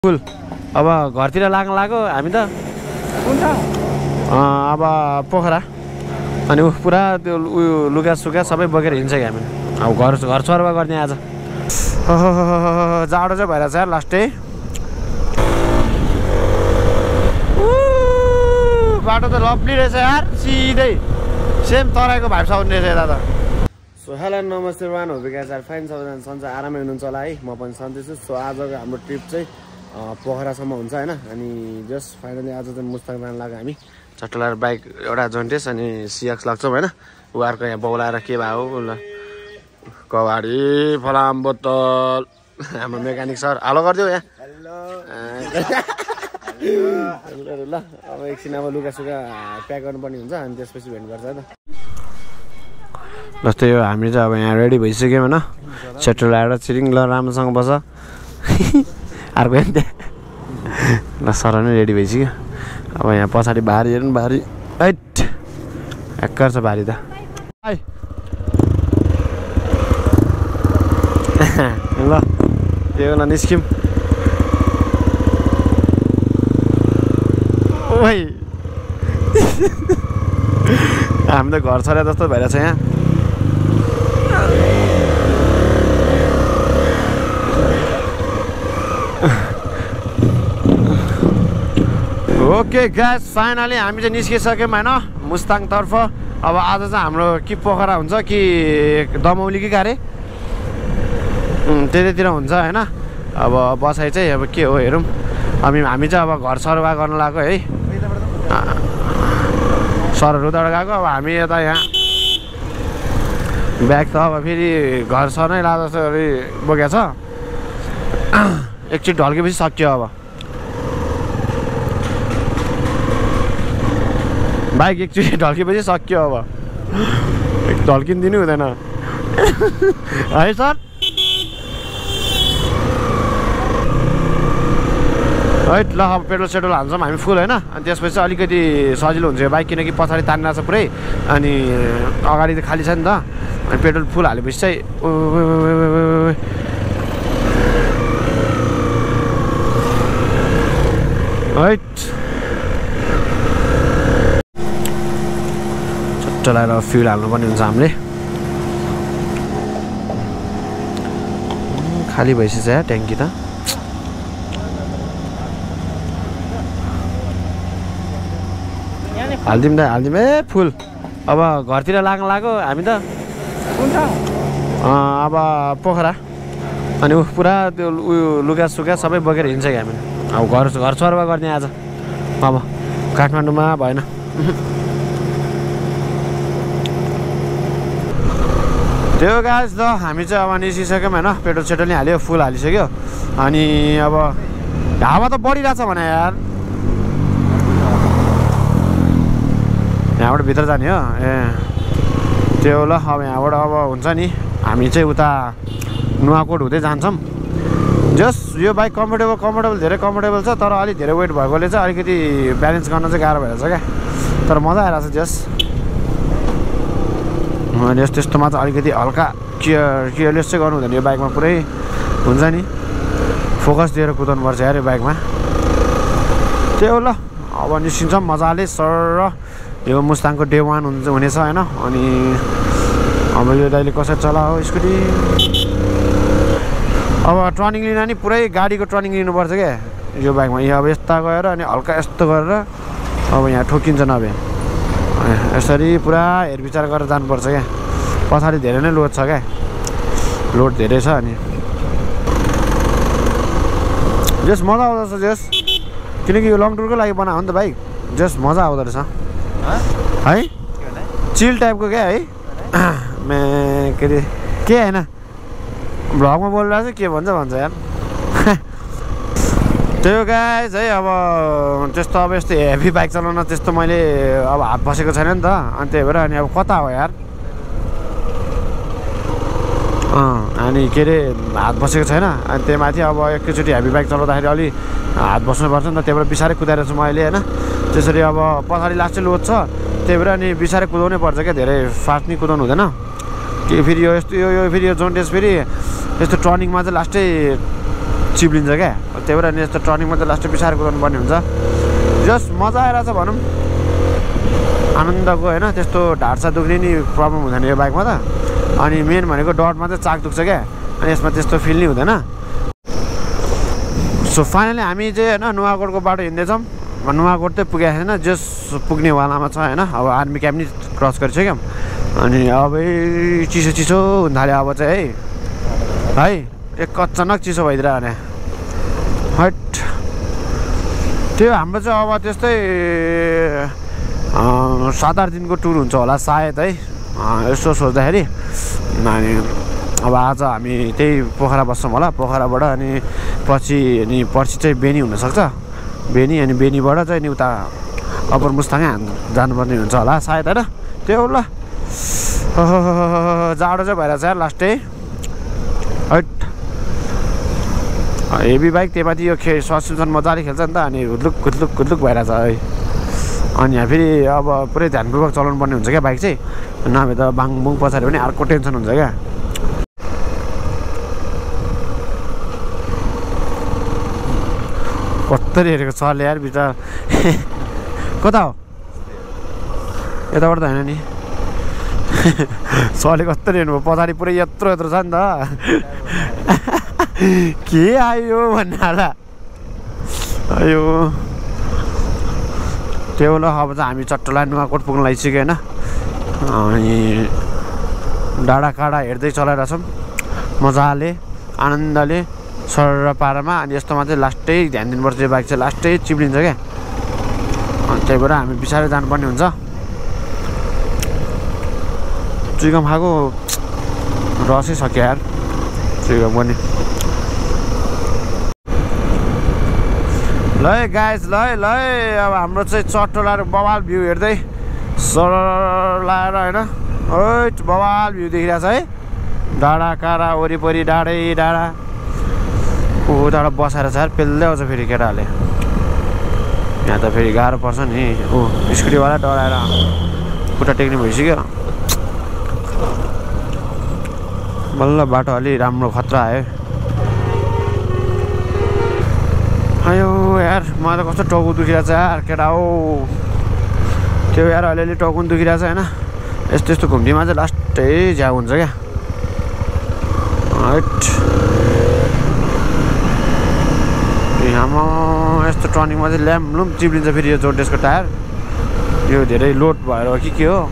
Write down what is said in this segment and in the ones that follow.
फुल अब घरतिर लाग्न लाग्यो हामी त अब पोखरा अनि पुरा त्यो उयो लुगा सुगा सबै बोकेर हिँड्छ कि हामी अब घर सरुवा गर्ने आज जाडो चाहिँ भइरहेछ यार लास्टै बाटो त लभली रहेछ यार सिधै सेम तराईको भाइब्स आउने रहेछ यता त सो हेलो नमस्ते वान हो गाइस आर फाइन सबैजना सन्चै आरामै हुनुहुन्छ होला है म पनि सन्चै छु सो आजको हाम्रो ट्रिप चाहिँ पोखरासम्म हुन्छ हैन अनि जस्ट फाइनली आज चाहिँ मुस्ताङ जान लाग्यो हामी चट्टलार बाइक एउटा जोन्टेस अनि सिएक्स लाग्छौँ हैन उहाँहरूको यहाँ बोलाएर के भयो ल कबाडी फलाम बोतल हाम्रो मेकानिक सर हालो गरिदियो यहाँ हेलो ल अब एकछिन अब लुगा सुगा प्याक गर्नुपर्ने हुन्छ अनि त्यसपछि भेट गर्छ त जस्तै यो हामी चाहिँ अब यहाँ रेडी भइसक्यौँ होइन सेटल आएर छिरिङ ल राम्रोसँग बस अर्को ल सर नै रेडी भइसक्यो अब यहाँ पछाडि भारी हेर्नु भारी हाइट एक्कर छ भारी त ल त्यो ल निस्क्यौँ ओइ हामी त घर छोरा जस्तो भइरहेछ यहाँ ओके गाइस फाइनली हामी चाहिँ निस्किसक्यौँ होइन मुस्ताङतर्फ अब आज चाहिँ हाम्रो कि पोखरा हुन्छ कि दमौली कि गारे त्यतैतिर हुन्छ होइन अब बसाइ चाहिँ अब के हो हेरौँ हामी चाहिँ अब घर सरुवा गर्न लाग्यो है सरहरू उताबाट गएको अब हामी यता यहाँ ब्याग त अब फेरि घर सर नै लाँदा जस्तो बोकेको छ एकचोटि ढल्केपछि सक्यो अब बाइक एकचोटि ढल्केपछि सक्यो अब ढल्किदिनु हुँदैन है सर है ल अब पेट्रोल सेट्रोल हाल्छौँ हामी फुल होइन अनि त्यसपछि अलिकति सजिलो हुन्छ यो बाइक किनकि पछाडि तानिरहेको छ पुरै अनि अगाडि त खाली छ नि त अनि पेट्रोल फुल हालेपछि चाहिँ हैट चलाएर फ्युल हाल्नुपर्ने हुन्छ हामीले खाली भइसकेछ या ट्याङ्की त हालिदिउँ ए फुल अब घरतिर लाग्न लाग्यो हामी त अब पोखरा अनि पुरा त्यो उयो लुगा सुगा सबै बोकेर हिँड्छ कि हामी अब घर सरुवा गर्ने आज अब काठमाडौँमा भएन त्यो गाइस ल हामी चाहिँ अब निस्किसक्यौँ होइन पेट्रोल सेट्रोल नि हाल्यो फुल हालिसक्यो अनि अब हावा त बढिरहेछ भने यार यहाँबाट भित्र जाने हो ए त्यो ल अब यहाँबाट अब हुन्छ नि हामी चाहिँ उता नुवाकोट हुँदै जान्छौँ जस्ट यो बाइक कम्फर्टेबल धेरै कम्फर्टेबल छ तर अलिक धेरै वेट भएकोले चाहिँ अलिकति ब्यालेन्स गर्न चाहिँ गाह्रो भइरहेछ क्या तर मजा आइरहेछ जस्ट अनि त्यस्तोमा चाहिँ अलिकति हल्का केयरलेस चाहिँ गर्नु हुँदैन यो बाइकमा पुरै हुन्छ नि फोकस दिएर कुदाउनुपर्छ यार यो बाइकमा त्यो ल अब निस्किन्छौँ मजाले सर यो मुस्ताङको डे 1 हुनेछ होइन अनि अब यो दाइले कसरी चलाओ स्कुटी अब टर्निङ लिन नि पुरै गाडीको टर्निङ लिनुपर्छ क्या यो बाइकमा यहाँ अब यता गएर अनि हल्का यस्तो गरेर अब यहाँ ठोकिन्छ नभए यसरी पुरा हेरविचार गरेर जानुपर्छ क्या पछाडि धेरै नै लोड छ क्या लोड धेरै छ अनि जस्ट मजा आउँदो रहेछ जस्ट किनकि यो लङ टुरको लागि बनायो नि त बाइक जस्ट मजा आउँदो रहेछ है चिल टाइपको क्या है के अरे के होइन भ्लगमा बोलिरहेको छ के भन्छ यार त्यो गाइस है अब त्यस्तो अब यस्तो हेभी बाइक चलाउन त्यस्तो मैले अब हात बसेको छैन नि त अनि त्यही भएर अनि अब कता हो यार अनि के अरे हात बसेको छैन अनि त्यही माथि अब एकैचोटि हेभी बाइक चलाउँदाखेरि अलि हात बस्नुपर्छ नि त त्यही भएर बिसारै कुदाएर छु मैले होइन त्यसरी अब पछाडि लास्टै लोड छ त्यही भएर अनि बिसारै कुदाउनै पर्छ क्या धेरै फास्ट नि कुदाउनु हुँदैन कि फेरि यो यस्तो यो फेरि यो जोन्टेस फेरि यस्तो टर्निङमा चाहिँ लास्टै चिप्लिन्छ क्या। त्यही भएर नि यस्तो टर्निङमा चाहिँ लास्ट बिसाएर कुदाउनु पर्ने हुन्छ। जस्ट मजा आइरहेछ भनौँ, आनन्दको होइन। त्यस्तो ढाडसा दुख्ने नि प्रब्लम हुँदैन यो बाइकमा त। अनि मेन भनेको डटमा चाहिँ चाक दुख्छ क्या, अनि यसमा त्यस्तो फिल नै हुँदैन। सो फाइनली हामी चाहिँ होइन नुवाकोटको बाटो हिँड्दैछौँ। नुवाकोट चाहिँ पुगेको छैन, जस्ट पुग्नेवालामा छ होइन। अब आर्मी क्याम्प नि क्रस गरिसक्यौँ। अनि अब चिसो चिसो हुन थाल्यो अब चाहिँ है एक अचानक चिसो भइदिएर भने हट। त्यो हाम्रो चाहिँ अब त्यस्तै 7-8 दिनको टुर हुन्छ होला सायद है, यसो सोच्दाखेरि। अनि अब आज हामी त्यही पोखरा बस्छौँ होला। पोखराबाट अनि पर्सि चाहिँ बेनी हुनसक्छ। बेनी अनि बेनीबाट चाहिँ नि उता अप्पर मुस्ताङै जानुपर्ने हुन्छ होला सायद होइन। त्यो ल जाडो चाहिँ भइरहेछ यार लास्टै हट। हेभी बाइक त्यही माथि यो सस्पेन्सन मजाले खेल्छ नि त, अनि घुत्लुक भइरहेछ है। अनि यहाँ फेरि अब पुरै ध्यानपूर्वक चलाउनु पर्ने हुन्छ क्या बाइक चाहिँ, नभए त बाङबुङ पछाडि पनि अर्को टेन्सन हुन्छ क्या। कत्तरी हेरेको सरले यार बिचरा कता हो यताबाट त होइन नि। सरले कत्तरी हेर्नुभयो, पछाडि पुरै यत्रो छ नि त। के आयो भन्ने होला अयो। त्यो ल अब चाहिँ हामी चट्टला नुवाकोट पुग्न लागिसक्यो होइन। अनि डाँडा काँडा हेर्दै चलाइरहेछौँ मजाले आनन्दले सर पारामा। अनि यस्तोमा चाहिँ लास्टै ध्यान दिनुपर्छ, यो बाइक चाहिँ लास्टै चिप्लिन्छ क्या। अनि त्यही भएर हामी बिसारै जानुपर्ने हुन्छ। चुइगम खाएको रसै सक्यो यार चुइगम पनि। ल गाइज ल अब हाम्रो चाहिँ चट्टोला र बवाल भ्यू हेर्दै सर लाएर होइन ओइ बवाल भ्यू देखिरहेछ है। डाँडा काँडा वरिपरि डाँडै डाँडा उताबाट बसाएर छ यार पेल्दै आउँछ फेरि केटाहरूले। यहाँ त फेरि गाह्रो पर्छ नि। स्कुटीवाला डराएर खुट्टा टेक्ने भइसक्यो। बल्ल बाटो अलि राम्रो खतरा आयो। आयो यार मलाई त कस्तो टाउको दुखिरहेछ यार केटा हो। त्यो यार अलिअलि टाउको पनि दुखिरहेछ होइन। यस्तो घुम्तीमा चाहिँ लास्टै झ्याउ हुन्छ क्या। यहाँमा यस्तो टर्निङमा चाहिँ ल्याम्लुम चिप्लिन्छ फेरि यो जोर्डेसको टायर। यो धेरै लोड भएर हो कि के हो।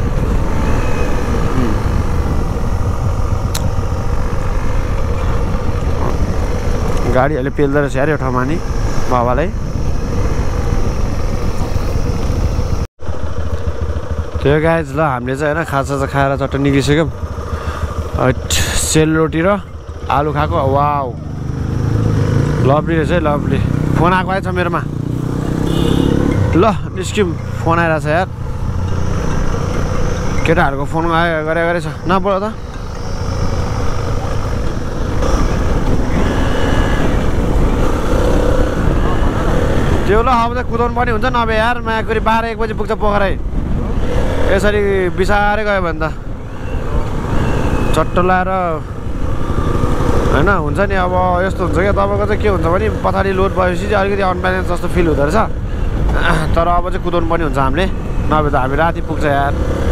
गाडी अहिले पेल्दो रहेछ यार यो ठाउँमा नि बाबालाई। त्यो गाइज ल हामीले चाहिँ होइन खाजा चाहिँ खाएर चट्ट निस्किसक्यौँ। सेलरोटी र आलु खाएको वाउ लभली रहेछ है लभली। फोन आएको आएछ मेरोमा ल निस्क्यौँ। फोन आइरहेछ यार केटाहरूको फोन गरे छ नबोल त। त्यो ल अब चाहिँ कुदाउनु पर्ने हुन्छ नभए यार मायाकुरी 12-1 बजी पुग्छ पोखरै। यसरी बिसारै गयो भने त चट्ट लाएर होइन हुन्छ नि। अब यस्तो हुन्छ क्या तपाईँको चाहिँ के हुन्छ भने पछाडि लोड भएपछि चाहिँ अलिकति अनब्यालेन्स जस्तो फिल हुँदो रहेछ। तर अब चाहिँ कुदाउनु पर्ने हुन्छ हामीले, नभए त हामी राति पुग्छ यार।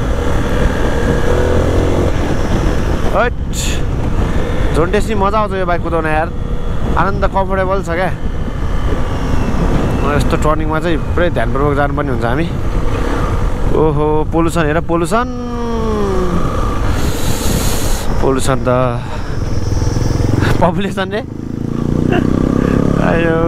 झोन्टेस नि मजा आउँछ यो बाइक कुदाउन यार, आनन्द कम्फोर्टेबल छ क्या। यस्तो टर्निङमा चाहिँ पुरै ध्यानपूर्वक जानुपर्ने हुन्छ हामी। ओहो पोल्युसन हेर पोल्युसन त पपुलेसन रे आयो।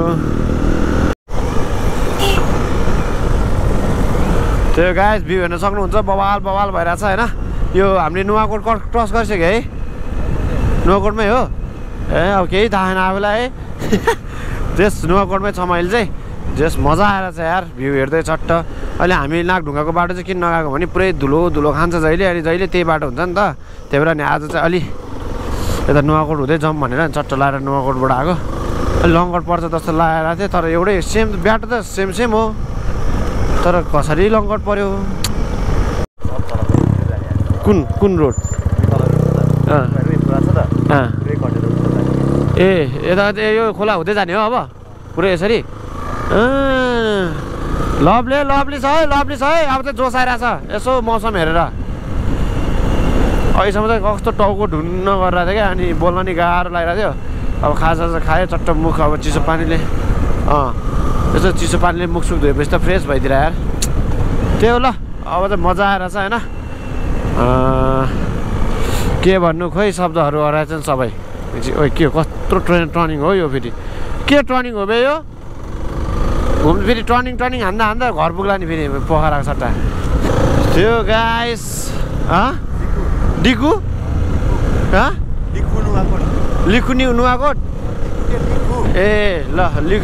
त्यो गाइस भ्यू हेर्न सक्नुहुन्छ बवाल भइरहेछ होइन। यो हामीले नुवाकोट क्रस गरिसक्यो है। नुवाकोटमै हो ए अब केही थाहा छैन आफूलाई है। जस नुवाकोटमै छ मैले चाहिँ जस मजा आएर छ यार भ्यू हेर्दै चट्ट। अहिले हामी नागढुङ्गाको बाटो चाहिँ किन नगएको भने पुरै धुलो खान्छ जहिले, अनि जहिले त्यही बाटो हुन्छ नि त। त्यही भएर नि आज चाहिँ अलि यता नुवाकोट हुँदै जाउँ भनेर नि चट्ट लाएर नुवाकोटबाट आएको। अलि लङ्गट पर्छ जस्तो लागेको थियो, तर एउटै सेम बाटो त सेम हो, तर कसरी लङ्गट पर्यो। कुन रोड ए यता यो खोला हुँदै जाने हो अब पुरै यसरी लभली लभली छ है अब चाहिँ जोस आइरहेछ यसो मौसम हेरेर अहिलेसम्म चाहिँ कस्तो टाउको ढुन्न गरिरहेको थियो क्या अनि बोल्न नि गाह्रो लागिरहेको थियो अब खाजा खायो चट्ट मुख अब चिसो पानीले यसो चिसो पानीले मुख सुख धोएपछि त फ्रेस भइदिएर यार त्यही हो ल अब चाहिँ मजा आइरहेछ होइन के भन्नु खोइ शब्दहरू हराएछन् सबै ओ के कत्रो टर्निङ हो यो फेरि के टर्निङ हो बे यो घुम फेरि टर्निङ हान्दा हान्दा घर पुग्ला नि फेरि पोखराको सट्टा त्यो गाइस डिकु लिखुनी नुवाकोट ए ल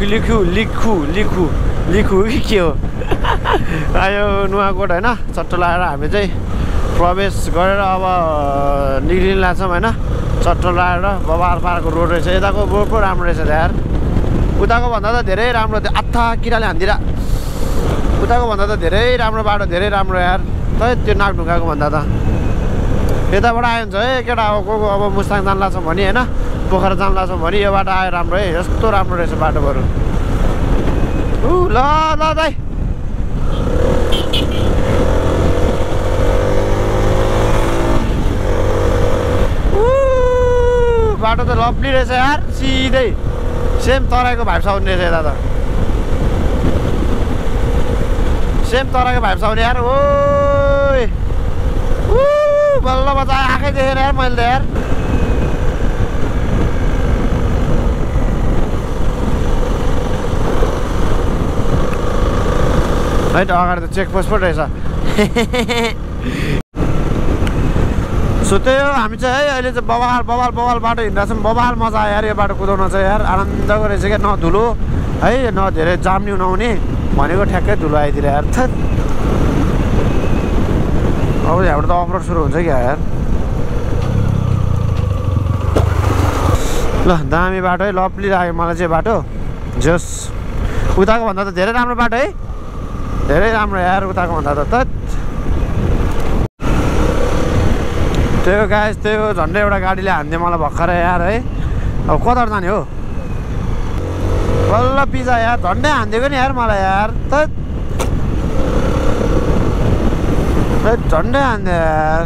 लिखु के हो आयो नुवाकोट होइन चट्टो लगाएर हामी चाहिँ प्रवेश गरेर अब निक्लिन लाग्छौँ होइन चट्टो लगाएर बबार पारको रोड रहेछ यताको रोड पो राम्रो रहेछ यार उताको भन्दा त धेरै राम्रो आत्था किराले हान्दिरा उताको भन्दा त धेरै राम्रो बाटो धेरै राम्रो यार त त्यो नाकढुङ्गाको भन्दा त यताबाट आयो भने है केटा अब को अब मुस्ताङ जान्ला छौँ भने होइन पोखरा जान्ला छौँ भने यो बाटो आयो राम्रो है यस्तो राम्रो रहेछ बाटो बरु ल दाइ बाटो त लभली रहेछ यार सिधै सेम तराईको भाइब्स आउने रहेछ यता त सेम तराईको भाइब्स आउने यार ओ बल्ल बच्चा आँखै देखेर यार मैले त यार है त अगाडि त चेकपोस्ट पो रहेछ सो त्यही हो हामी चाहिँ है अहिले चाहिँ बवाल बाटो हिँड्दा छौँ बवाल मजा आयो यार यो बाटो कुदाउन चाहिँ यार आनन्दको रहेछ क्या न धुलो है न धेरै जाम नि नहुने भनेको ठ्याक्कै धुलो आइदिएर यार अब यहाँबाट त अफरोड सुरु हुन्छ क्या यार ल दामी बाटो है लभली लाग्यो मलाई चाहिँ बाटो जस उताको भन्दा त धेरै राम्रो बाटो है धेरै राम्रो यार उताको भन्दा त त्यही हो गाइस त्यही हो झन्डै एउटा गाडीले हान्दियो मलाई भर्खरै यार है अब कता जाने हो बल्ल पिजा यार झन्डै हानिदिएको नि यार मलाई यार झन्डै हानिदियो यार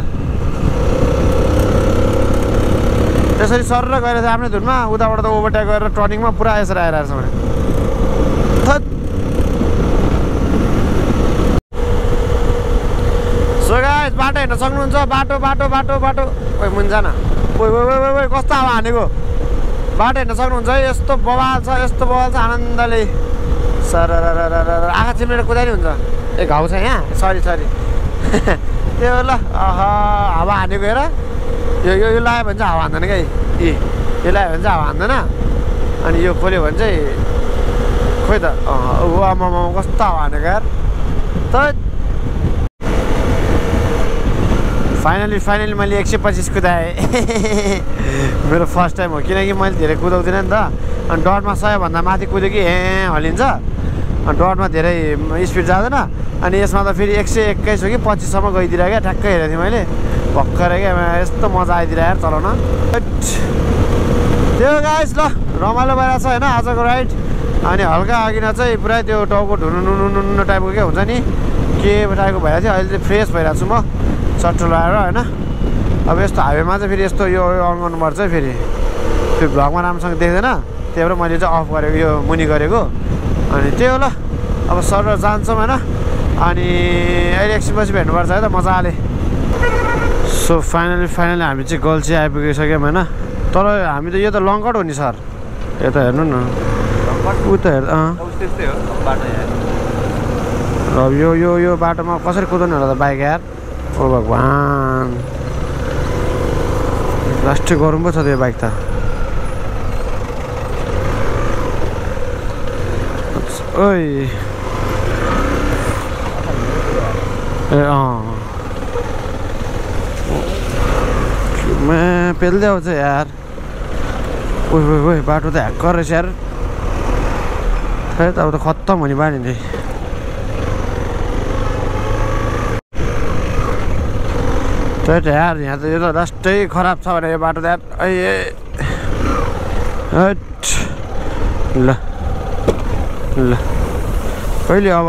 त्यसरी सर गएर चाहिँ आफ्नै धुनमा उताबाट त ओभरटेक गरेर टर्निङमा पुरा यसरी आइरहेको छ भने सो गाइस बाटो हेर्न सक्नुहुन्छ बाटो ओइ मुन्जान ओइ कस्तो हावा हानेको बाटो हेर्न सक्नुहुन्छ है यस्तो बवाल छ आनन्दले सर आँखा चिम्लेर कुदाइ हुन्छ ए घाउ छ यहाँ सरी त्यो ल हावा हानेको हेर यो लगायो भने चाहिँ हावा हान्दैन क्या यो लगायो भने चाहिँ हावा हान्दैन अनि यो खोल्यो भने चाहिँ खोइ त आमामा कस्तो हावा हानेको यार त फाइनली मैले 125 कुदाएँ मेरो फर्स्ट टाइम हो किनकि मैले धेरै कुदाउँदिनँ नि त अनि डटमा 100भन्दा माथि कुद्यो कि हल्लिन्छ अनि डटमा धेरै स्पिड जाँदैन अनि यसमा त फेरि 121 हो कि 25सम्म गइदिएर क्या ठ्याक्कै हेरेको थिएँ मैले भर्खरै क्या यस्तो मजा आइदिएर यार चलाउन त्यो गाइस ल रमाइलो भइरहेको छ होइन आजको राइड अनि हल्का अघि न चाहिँ पुरै त्यो टाउको ढुनु टाइपको के हुन्छ नि के टाइपको भइरहेको थियो अहिले चाहिँ फ्रेस भइरहेको छु म चट्टो लगाएर होइन अब यस्तो हाइवेमा चाहिँ फेरि यस्तो यो अन गर्नुपर्छ है फेरि त्यो भ्लगमा राम्रोसँग देख्दैन त्यही भएर मैले चाहिँ अफ गरेको यो मुनि गरेको अनि त्यही हो ल अब सर जान्छौँ होइन अनि अहिले एकछिनपछि भेट्नुपर्छ है त मजाले सो फाइनली हामी चाहिँ गल्छी आइपुगिसक्यौँ होइन तर हामी त यो त लङ कट हो नि सर यता हेर्नु न उता हेर् अब यो बाटोमा कसरी कुदाउनु होला त बाइक यार ओ भगवान् लास्टै गरौँ पो छ त्यो बाइक त ओइ ए पेल्दै आउँछ यार ओइ बाटो त ह्याक्कर रहेछ यार खै त अब त खत्तम हुने बानी नि त्यही त यार यहाँ त यो त लास्टै खराब छ भने यो बाटो त यार ल ल कहिले अब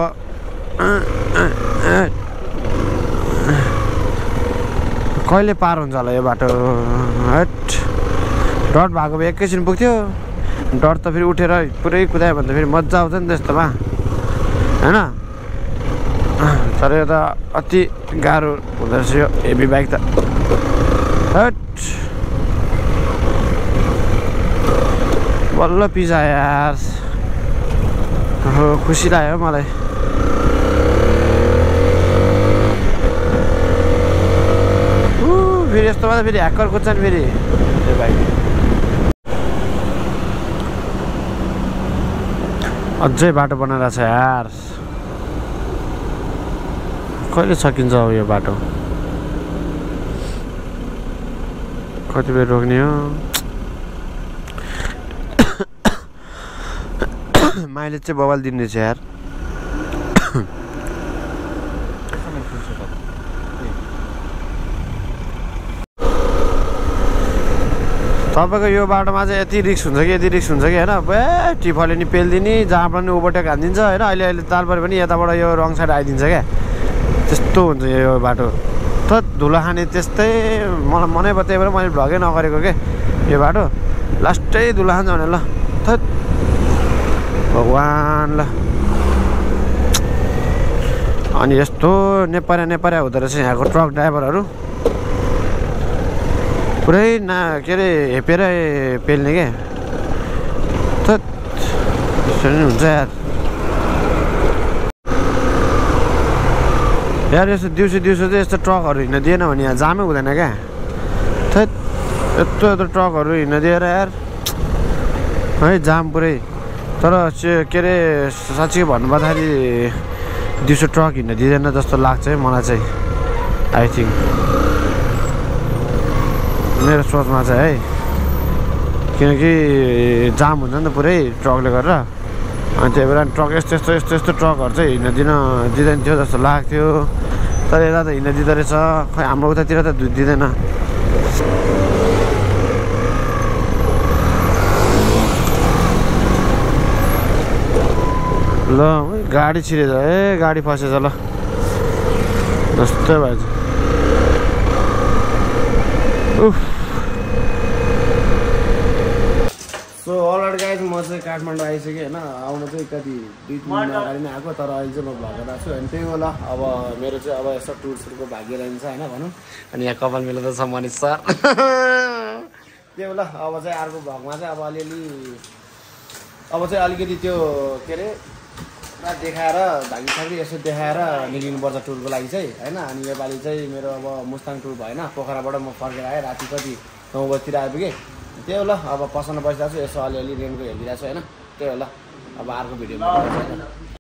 कहिले पार हुन्छ होला यो बाटो डट भएको भए एकैछिन पुग्थ्यो डर त फेरि उठेर पुरै कुदायो भने त फेरि मजा आउँछ नि त्यस्तोमा हैन तर यो त अति गाह्रो हुँदो रहेछ यो हेभी बाइक त बल्ल पिजा यार खुसी लाग्यो मलाई फेरि यस्तोमा त फेरि ह्याकर खोज्छ नि फेरि यो बाइक अझै बाटो बनाएर छ यार कहिले सकिन्छ अब यो बाटो कति बेर रोक्ने हो माइलेज चाहिँ बवाल दिँदैछ यार तपाईँको यो बाटोमा चाहिँ यति रिक्स हुन्छ कि होइन टिफले नि पेलिदिने जहाँ पनि ओभरटेक हानिदिन्छ होइन अहिले तालपरे पनि यताबाट यो रङ साइड आइदिन्छ क्या त्यस्तो हुन्छ यो बाटो त धुलो खाने त्यस्तै मलाई मनै भयो त्यही भएर मैले भ्लगै नगरेको के यो बाटो लास्टै धुलो खान्छ भने ल थत भगवान् ल अनि यस्तो नेपारिया हुँदो रहेछ यहाँको ट्रक ड्राइभरहरू पुरै के अरे हेपेर पेल्ने क्या थत त्यसरी नै हुन्छ यार यस्तो दिउँसो चाहिँ यस्तो ट्रकहरू हिँड्न दिएन भने यहाँ जामै हुँदैन क्या थत यत्रो ट्रकहरू हिँड्न दिएर यार है जाम पुरै तर के अरे साँच्चै भन्नुपर्दाखेरि दिउँसो ट्रक हिँड्न दिँदैन जस्तो लाग्छ है मलाई चाहिँ आई थिङ्क मेरो सोचमा चाहिँ है किनकि जाम हुन्छ नि त पुरै ट्रकले गरेर अनि त्यही भएर ट्रक यस्तो ट्रकहरू चाहिँ हिँड्न दिँदैन थियो जस्तो लाग्थ्यो तर यता त हिँड्न दिँदो रहेछ खै हाम्रो उतातिर त दिँदैन ल गाडी छिरेछ गाडी फसेछ ल जस्तै भएछ सो अलरेडी गाइज म चाहिँ काठमाडौँ आइसकेँ होइन आउनु चाहिँ कति 2-3 दिन अगाडि नै आएको तर अहिले चाहिँ म भ्लग गरेर छु अनि त्यही होला अब मेरो चाहिँ अब यसो टुर्सहरूको भाग्य रहन्छ होइन भनौँ अनि यहाँ कपाल मिलाउँदा छ मनिष सर त्यही होला अब चाहिँ अर्को भ्लगमा चाहिँ अब चाहिँ अलिकति त्यो के अरे देखाएर भागी यसो देखाएर निक्लिनुपर्छ टुरको लागि चाहिँ होइन अनि योपालि चाहिँ मेरो अब मुस्ताङ टुर भएन पोखराबाट म फर्केर आएँ राति कति 9 बजीतिर आइपुगेँ त्यही होला अब पसलमा बसिरहेको छु यसो अलिअलि रेनको हेरिदिरहेको छु होइन त्यही होला अब अर्को भिडियोमा